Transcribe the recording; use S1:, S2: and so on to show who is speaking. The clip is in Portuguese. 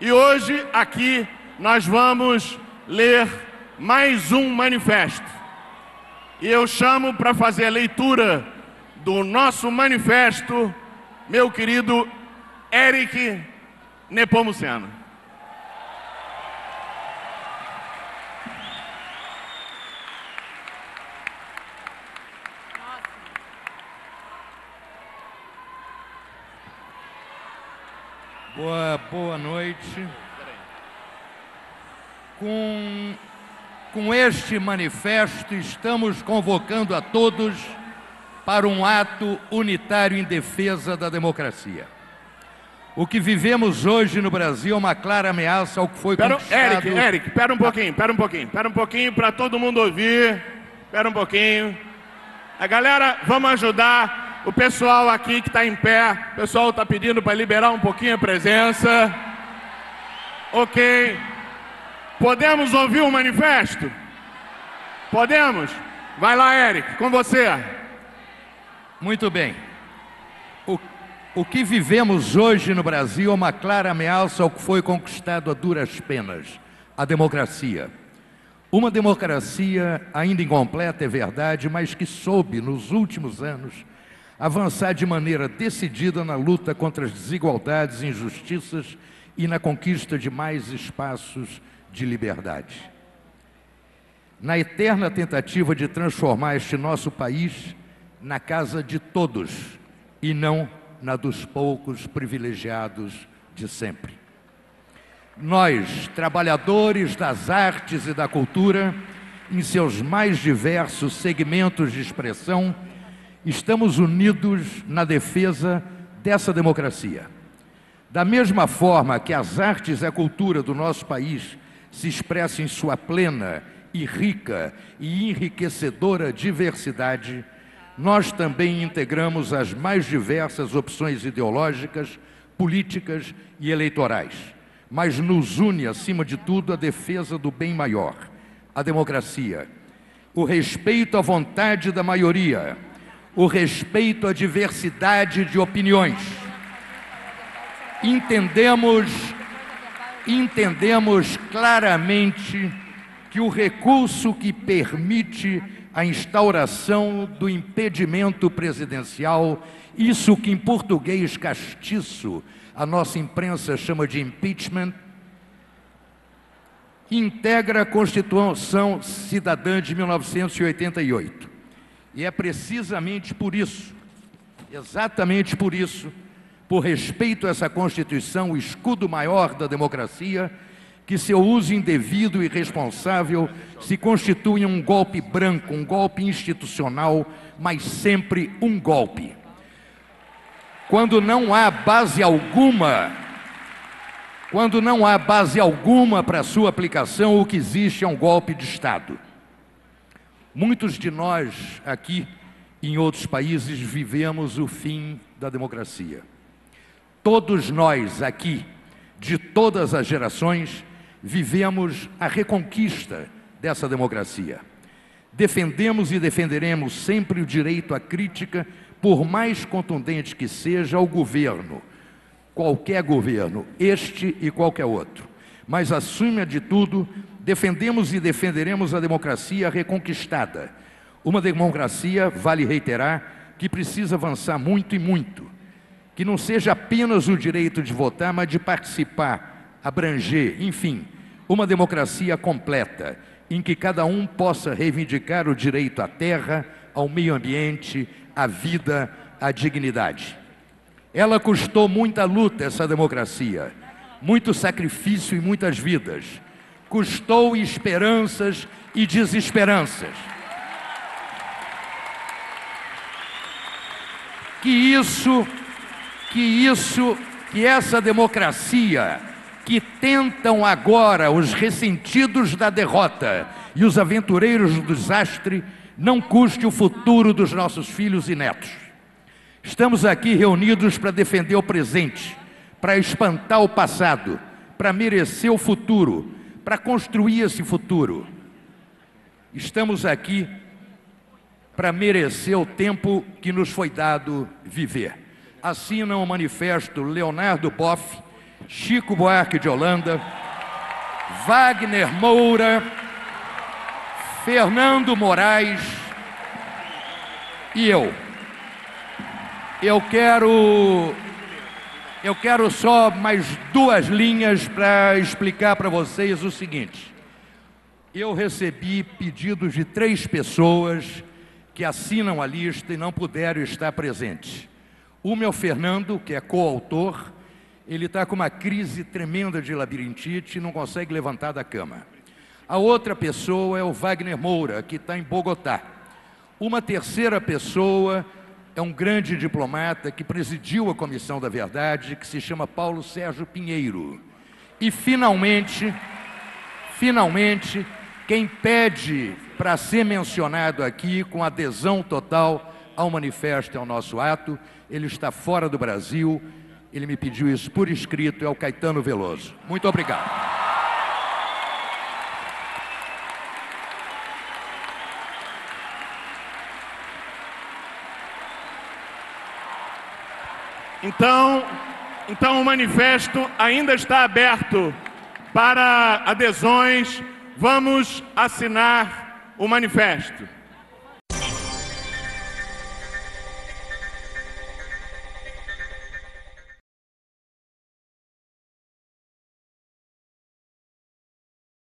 S1: E hoje, aqui, nós vamos ler mais um manifesto. E eu chamo para fazer a leitura do nosso manifesto meu querido Eric Nepomuceno.
S2: Boa noite. Com este manifesto, estamos convocando a todos para um ato unitário em defesa da democracia. O que vivemos hoje no Brasil é uma clara ameaça ao que foi conquistado...
S1: Eric, espera um pouquinho para todo mundo ouvir. Espera um pouquinho. A galera, vamos ajudar o pessoal aqui que está em pé. O pessoal está pedindo para liberar um pouquinho a presença. Ok. Podemos ouvir o manifesto? Podemos? Vai lá, Eric, com você.
S2: Muito bem. O que vivemos hoje no Brasil é uma clara ameaça ao que foi conquistado a duras penas, a democracia. Uma democracia ainda incompleta, é verdade, mas que soube, nos últimos anos, avançar de maneira decidida na luta contra as desigualdades e injustiças e na conquista de mais espaços de liberdade. Na eterna tentativa de transformar este nosso país na casa de todos e não na dos poucos privilegiados de sempre. Nós, trabalhadores das artes e da cultura, em seus mais diversos segmentos de expressão, estamos unidos na defesa dessa democracia. Da mesma forma que as artes e a cultura do nosso país se expressam em sua plena e rica e enriquecedora diversidade, nós também integramos as mais diversas opções ideológicas, políticas e eleitorais. Mas nos une, acima de tudo, a defesa do bem maior, a democracia, o respeito à vontade da maioria, o respeito à diversidade de opiniões. Entendemos claramente que o recurso que permite a instauração do impedimento presidencial, isso que em português castiço a nossa imprensa chama de impeachment, integra a Constituição Cidadã de 1988. E é precisamente por isso, exatamente por isso, por respeito a essa Constituição, o escudo maior da democracia, que seu uso indevido e irresponsável se constitui um golpe branco, um golpe institucional, mas sempre um golpe. Quando não há base alguma para sua aplicação, o que existe é um golpe de Estado. Muitos de nós aqui e em outros países vivemos o fim da democracia. Todos nós aqui, de todas as gerações, vivemos a reconquista dessa democracia. Defendemos e defenderemos sempre o direito à crítica, por mais contundente que seja o governo, qualquer governo, este e qualquer outro. Mas, acima de tudo, defendemos e defenderemos a democracia reconquistada. Uma democracia, vale reiterar, que precisa avançar muito e muito. Que não seja apenas o direito de votar, mas de participar, abranger, enfim, uma democracia completa, em que cada um possa reivindicar o direito à terra, ao meio ambiente, à vida, à dignidade. Ela custou muita luta, essa democracia, muito sacrifício e muitas vidas. Custou esperanças e desesperanças. Que essa democracia que tentam agora os ressentidos da derrota e os aventureiros do desastre não custe o futuro dos nossos filhos e netos. Estamos aqui reunidos para defender o presente, para espantar o passado, para merecer o futuro, para construir esse futuro. Estamos aqui para merecer o tempo que nos foi dado viver. Assina o manifesto Leonardo Boff, Chico Buarque de Holanda, Wagner Moura, Fernando Moraes e eu. Eu quero só mais 2 linhas para explicar para vocês o seguinte. Eu recebi pedidos de 3 pessoas que assinam a lista e não puderam estar presentes. Uma é o Fernando, que é coautor. Ele está com uma crise tremenda de labirintite e não consegue levantar da cama. A outra pessoa é o Wagner Moura, que está em Bogotá. Uma terceira pessoa é um grande diplomata que presidiu a Comissão da Verdade, que se chama Paulo Sérgio Pinheiro. E, finalmente, quem pede para ser mencionado aqui com adesão total ao manifesto e ao nosso ato, ele está fora do Brasil, ele me pediu isso por escrito, é o Caetano Veloso. Muito obrigado.
S1: Então o manifesto ainda está aberto para adesões. Vamos assinar o manifesto.